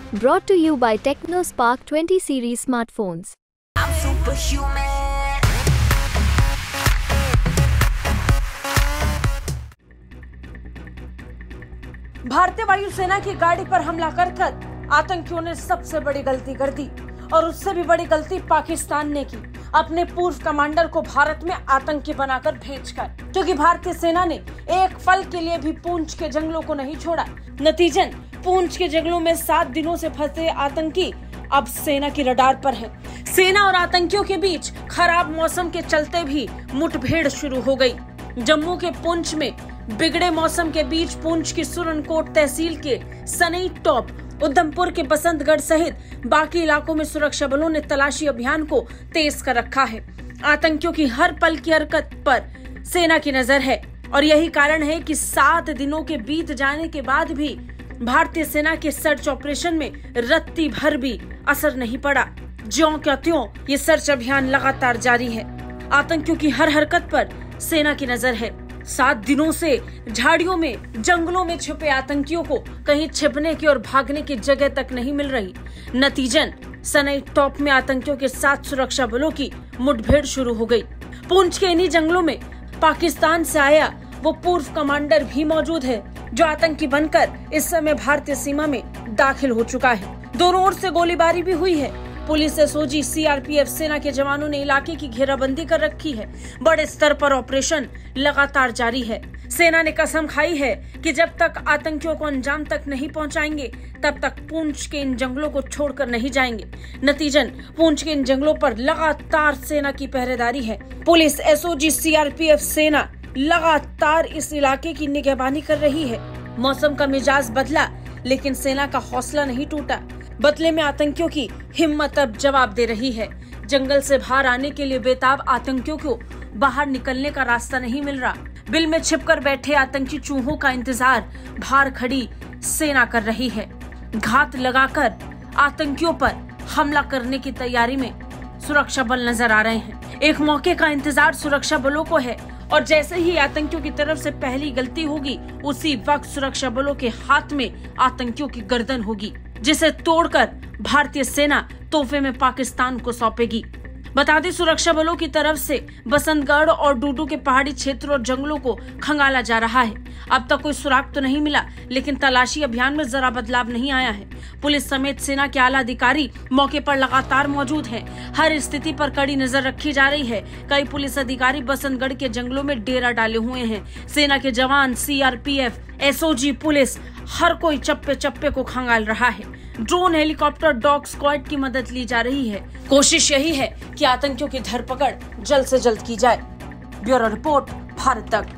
Brought to you by TechnoSpark 20 series smartphones. I'm superhuman. भारतीय वायुसेना की गाड़ी पर हमला कर आतंकियों ने सबसे बड़ी गलती कर दी और उससे भी बड़ी गलती पाकिस्तान ने की, अपने पूर्व कमांडर को भारत में आतंकी बनाकर भेजकर, क्योंकि भारतीय सेना ने एक पल के लिए भी पूंछ के जंगलों को नहीं छोड़ा। नतीजन पूंछ के जंगलों में 7 दिनों से फंसे आतंकी अब सेना की रडार पर हैं। सेना और आतंकियों के बीच खराब मौसम के चलते भी मुठभेड़ शुरू हो गई। जम्मू के पुंछ में बिगड़े मौसम के बीच पुंछ की सुरनकोट तहसील के सनई टॉप, उधमपुर के बसंतगढ़ सहित बाकी इलाकों में सुरक्षा बलों ने तलाशी अभियान को तेज कर रखा है। आतंकियों की हर पल की हरकत पर सेना की नजर है और यही कारण है कि 7 दिनों के बीत जाने के बाद भी भारतीय सेना के सर्च ऑपरेशन में रत्ती भर भी असर नहीं पड़ा। ज्यों क्या त्यों ये सर्च अभियान लगातार जारी है। आतंकियों की हर हरकत पर सेना की नजर है। 7 दिनों से झाड़ियों में, जंगलों में छुपे आतंकियों को कहीं छिपने की और भागने की जगह तक नहीं मिल रही। नतीजन सनई टॉप में आतंकियों के साथ सुरक्षा बलों की मुठभेड़ शुरू हो गई। पुंछ के इन्हीं जंगलों में पाकिस्तान से आया वो पूर्व कमांडर भी मौजूद है, जो आतंकी बनकर इस समय भारतीय सीमा में दाखिल हो चुका है। दोनों ओर से गोलीबारी भी हुई है। पुलिस, एसओजी, सीआरपीएफ, सेना के जवानों ने इलाके की घेराबंदी कर रखी है। बड़े स्तर पर ऑपरेशन लगातार जारी है। सेना ने कसम खाई है कि जब तक आतंकियों को अंजाम तक नहीं पहुंचाएंगे, तब तक पुंछ के इन जंगलों को छोड़कर नहीं जाएंगे। नतीजन पुंछ के इन जंगलों पर लगातार सेना की पहरेदारी है। पुलिस, एसओजी, सीआरपीएफ, सेना लगातार इस इलाके की निगहबानी कर रही है। मौसम का मिजाज बदला, लेकिन सेना का हौसला नहीं टूटा। बदले में आतंकियों की हिम्मत अब जवाब दे रही है। जंगल से बाहर आने के लिए बेताब आतंकियों को बाहर निकलने का रास्ता नहीं मिल रहा। बिल में छिपकर बैठे आतंकी चूहों का इंतजार बाहर खड़ी सेना कर रही है। घात लगाकर आतंकियों पर हमला करने की तैयारी में सुरक्षा बल नजर आ रहे हैं। एक मौके का इंतजार सुरक्षा बलों को है और जैसे ही आतंकियों की तरफ से पहली गलती होगी, उसी वक्त सुरक्षा बलों के हाथ में आतंकियों की गर्दन होगी, जिसे तोड़कर भारतीय सेना तोहफे में पाकिस्तान को सौंपेगी। बता दें, सुरक्षा बलों की तरफ से बसंतगढ़ और डूडू के पहाड़ी क्षेत्रों और जंगलों को खंगाला जा रहा है। अब तक कोई सुराग तो नहीं मिला, लेकिन तलाशी अभियान में जरा बदलाव नहीं आया है। पुलिस समेत सेना के आला अधिकारी मौके पर लगातार मौजूद हैं। हर स्थिति पर कड़ी नजर रखी जा रही है। कई पुलिस अधिकारी बसंतगढ़ के जंगलों में डेरा डाले हुए हैं। सेना के जवान, सीआरपीएफ, एसओजी, पुलिस, हर कोई चप्पे चप्पे को खंगाल रहा है। ड्रोन, हेलीकॉप्टर, डॉग स्क्वाड की मदद ली जा रही है। कोशिश यही है कि आतंकियों की धरपकड़ जल्द से जल्द की जाए। ब्यूरो रिपोर्ट, भारत तक।